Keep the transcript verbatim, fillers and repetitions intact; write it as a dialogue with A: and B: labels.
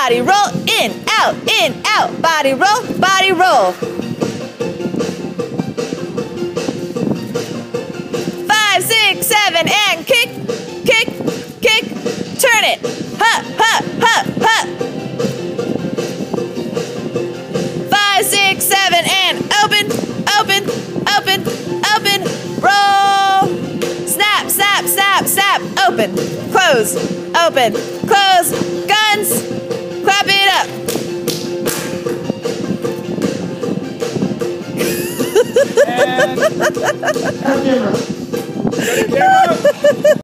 A: body roll, in, out, in, out, body roll, body roll. Five, six, seven, and kick, kick, kick, turn it, ha, ha, ha, ha. Five, six, seven, and open, open, open, open, roll. Snap, snap, snap, snap, open, close, open, close, guns, clap it up.
B: And camera. Camera.